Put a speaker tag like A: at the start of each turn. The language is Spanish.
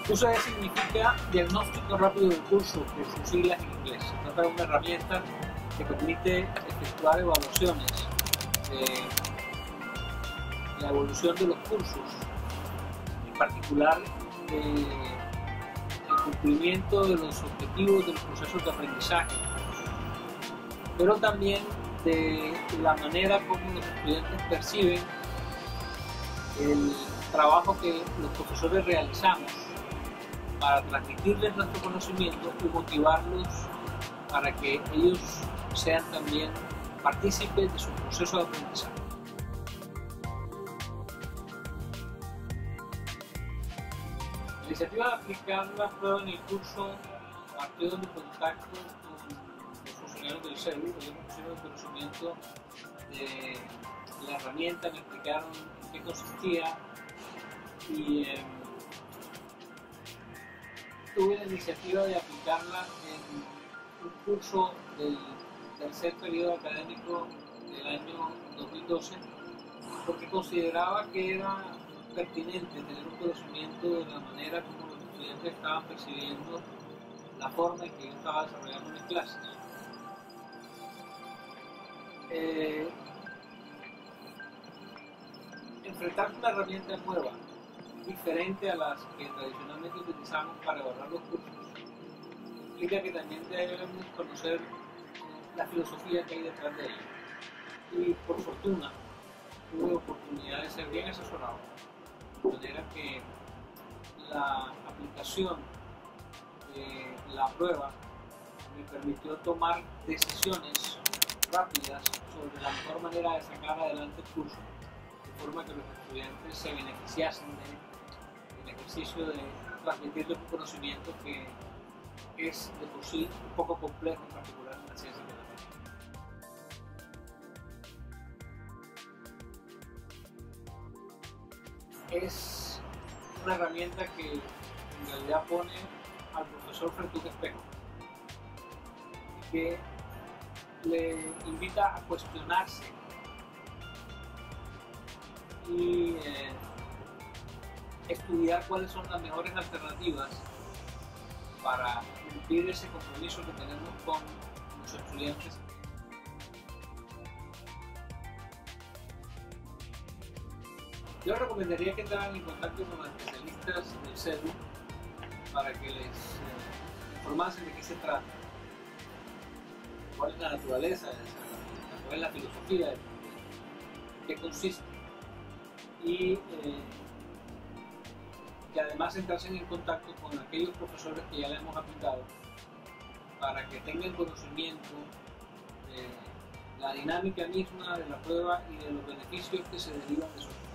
A: QCD significa Diagnóstico Rápido del Curso, que es sus siglas en inglés. Se trata de una herramienta que permite efectuar evaluaciones de la evolución de los cursos, en particular el cumplimiento de los objetivos de los procesos de aprendizaje, pero también de la manera como los estudiantes perciben el trabajo que los profesores realizamos para transmitirles nuestro conocimiento y motivarlos para que ellos sean también partícipes de su proceso de aprendizaje. La iniciativa de aplicar la prueba en el curso partió de mi contacto con los funcionarios del CEDU. Ellos me pusieron el conocimiento de la herramienta, me explicaron en qué consistía y tuve la iniciativa de aplicarla en un curso del tercer periodo académico del año 2012 porque consideraba que era pertinente tener un conocimiento de la manera como los estudiantes estaban percibiendo la forma en que yo estaba desarrollando mis clases. Enfrentarse a una herramienta nueva, diferente a las que tradicionalmente utilizamos para evaluar los cursos, implica que también debemos conocer la filosofía que hay detrás de ella. Y por fortuna tuve oportunidad de ser bien asesorado, de manera que la aplicación de la prueba me permitió tomar decisiones rápidas sobre la mejor manera de sacar adelante el curso, de forma que los estudiantes se beneficiasen del ejercicio de transmitirles un conocimiento que es de por sí un poco complejo, en particular en la ciencia de la matemática. Es una herramienta que en realidad pone al profesor frente a un espejo y que le invita a cuestionarse y estudiar cuáles son las mejores alternativas para cumplir ese compromiso que tenemos con los estudiantes. Yo recomendaría que entraran en contacto con los especialistas del CEDU para que les informasen de qué se trata, cuál es la naturaleza de esa herramienta, cuál es la filosofía, de qué consiste, y que además entrasen en contacto con aquellos profesores que ya le hemos aplicado para que tengan conocimiento de la dinámica misma de la prueba y de los beneficios que se derivan de su